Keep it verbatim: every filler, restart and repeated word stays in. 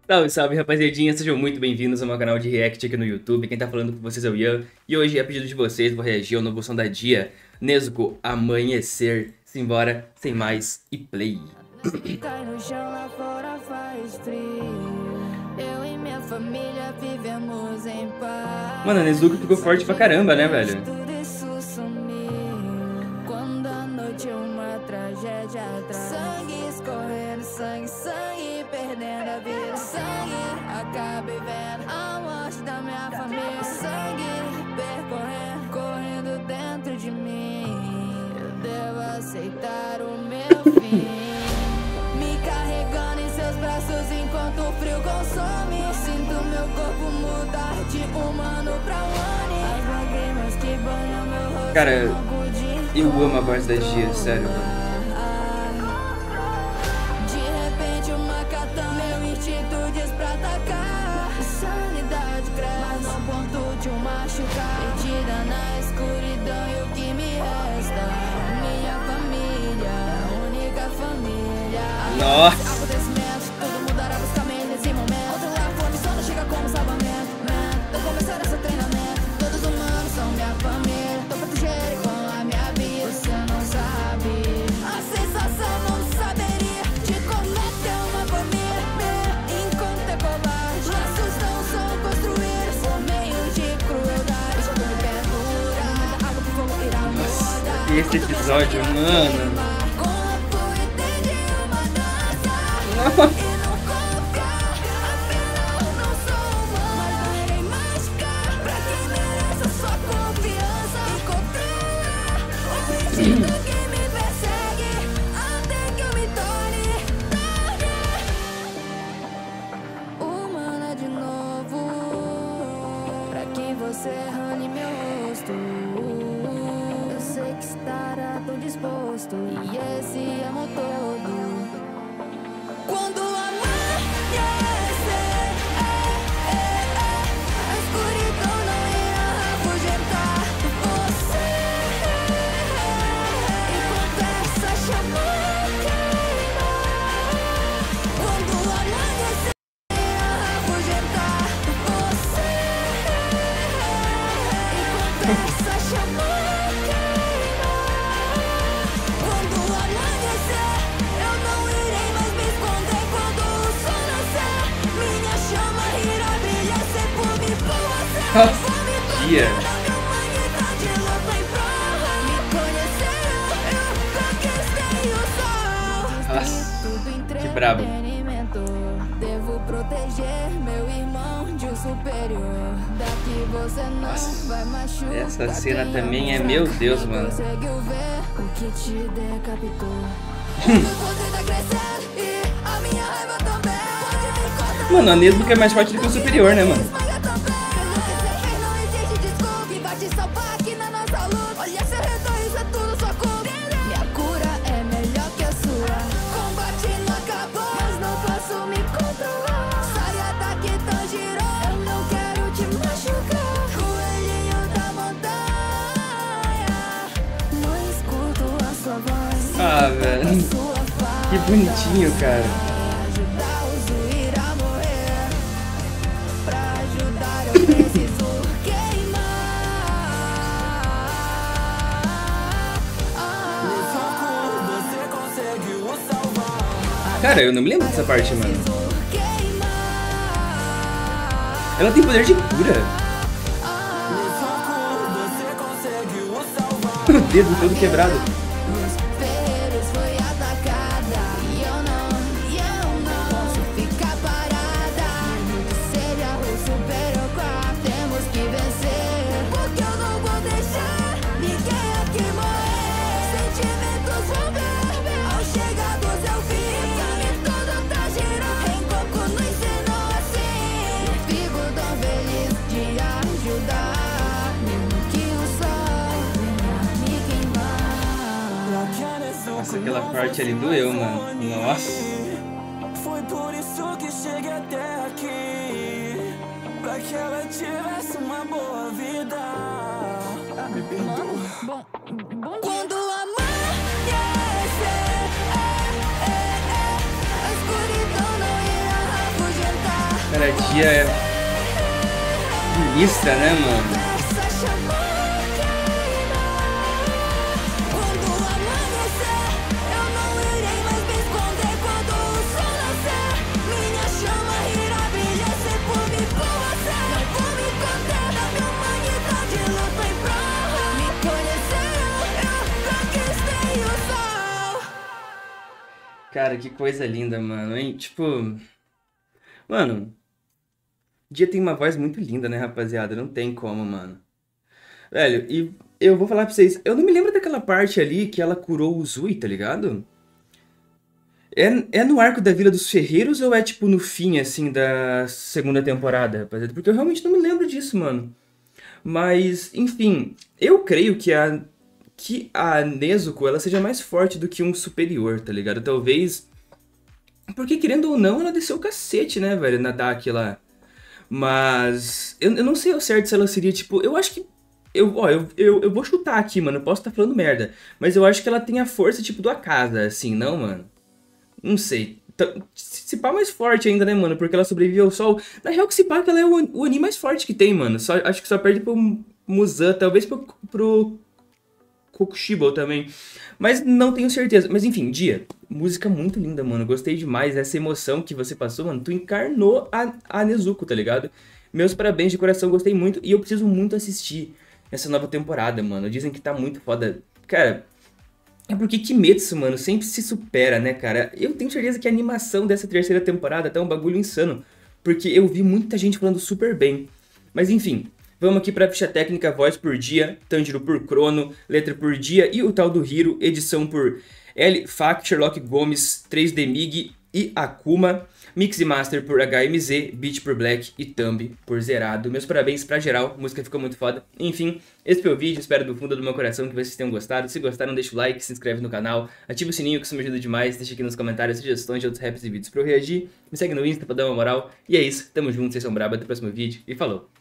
Salve, salve, rapaziadinha, sejam muito bem-vindos ao meu canal de react aqui no YouTube. Quem tá falando com vocês é o Ian. E hoje, a pedido de vocês, vou reagir ao novo som da Dia, Nezuko, Amanhecer. Simbora, sem mais, e play. Cai no chão lá fora faz frio. Eu e minha família vivemos em paz. Mano, a Nezuko ficou forte pra caramba, né, velho? Tudo isso sumiu. Quando a noite uma tragédia traz sangue escorrendo, sangue, sangue perdendo a vida. Sangue acaba vendo a morte da minha família. Sangue percorrendo, correndo dentro de mim. Eu devo aceitar o meu fim. Enquanto o frio consome, sinto meu corpo mudar de humano pra Oni. As lágrimas que banham meu rosto. Cara, eu amo a voz da Dia, sério. De repente uma katana, meu instinto diz pra atacar. Sanidade cresce no ponto de um machucar. Perdida na escuridão e o que me resta, minha família, a única família. Nossa! Esse episódio, mano. Nossa. Humana de novo, pra que você rane meu rosto. Sei que estará tão disposto, e esse amor todo. Quando amanhecer, é, é, é, a escuridão não irá afugentar você. Enquanto essa chama queimar. Quando amanhecer, irá afugentar você. Enquanto essa chama. Nossa, Dia. Nossa, que brabo. Devo proteger meu irmão de um superior. Daqui você não vai machucar. Essa cena também é, meu Deus, mano. Conseguiu ver o que te decapitou. Mano, a Nezuko é mais forte do que o superior, né, mano? Ah, velho, que bonitinho, cara. Cara, eu não me lembro dessa parte, mano. Ela tem poder de cura. O dedo todo quebrado. Nossa, aquela parte ali doeu, mano. Nossa. Foi por isso que cheguei até aqui, pra que ela tivesse uma boa vida. Ah, me perdoa. Bom, bom quando amanhecer, é, é, é, a escuridão não irá afugentar. Cara, dia é sinistra, né, mano? Cara, que coisa linda, mano, hein? Tipo, mano, Dia tem uma voz muito linda, né, rapaziada? Não tem como, mano. Velho, e eu vou falar pra vocês, eu não me lembro daquela parte ali que ela curou o Zui, tá ligado? É, é no arco da Vila dos Ferreiros ou é tipo no fim, assim, da segunda temporada, rapaziada? Porque eu realmente não me lembro disso, mano. Mas, enfim, eu creio que a, que a Nezuko, ela seja mais forte do que um superior, tá ligado? Talvez... Porque, querendo ou não, ela desceu o cacete, né, velho, na Daki lá. Mas eu, eu não sei ao certo se ela seria, tipo... Eu acho que... Eu, ó, eu, eu, eu vou chutar aqui, mano. Eu posso estar falando merda. Mas eu acho que ela tem a força, tipo, do Akaza, assim, não, mano? Não sei. Tá- Se se pá mais forte ainda, né, mano? Porque ela sobreviveu ao sol. Na real, que se pá que ela é o, o Oni mais forte que tem, mano. Só, acho que só perde pro Muzan, talvez pro, pro Kokushibo também. Mas não tenho certeza. Mas enfim, Dia. Música muito linda, mano. Gostei demais. Essa emoção que você passou, mano. Tu encarnou a, a Nezuko, tá ligado? Meus parabéns de coração, gostei muito. E eu preciso muito assistir essa nova temporada, mano. Dizem que tá muito foda. Cara, é porque Kimetsu, mano, sempre se supera, né, cara? Eu tenho certeza que a animação dessa terceira temporada tá um bagulho insano. Porque eu vi muita gente falando super bem. Mas enfim, vamos aqui pra ficha técnica: voz por Dia, Tanjiro por Crono, letra por Dia e o tal do Hiro, edição por L. Fak, Sherlock Gomes, três D Mig e Akuma, mix e master por H M Z, beat por Black e thumb por Zerado. Meus parabéns pra geral, a música ficou muito foda. Enfim, esse foi o vídeo, espero do fundo do meu coração que vocês tenham gostado. Se gostaram, deixa o like, se inscreve no canal, ativa o sininho que isso me ajuda demais, deixa aqui nos comentários sugestões de outros raps e vídeos pra eu reagir, me segue no Insta pra dar uma moral. E é isso, tamo junto, vocês são brabos, até o próximo vídeo e falou!